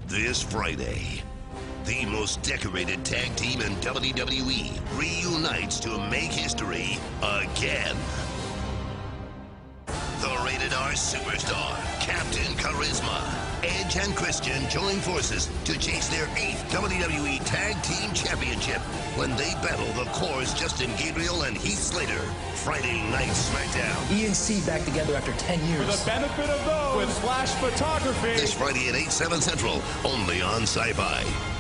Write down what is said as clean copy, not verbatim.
This Friday, the most decorated tag team in WWE reunites to make history again. The Rated R Superstar, Captain Charisma, Edge and Christian join forces to chase their 8th WWE Tag Team Championship when they battle the Corrs Justin Gabriel and Heath Slater. Friday Night SmackDown. E&C back together after 10 years. For the benefit of those with Flash Photography. This Friday at 8, 7 Central, only on Sci-Fi.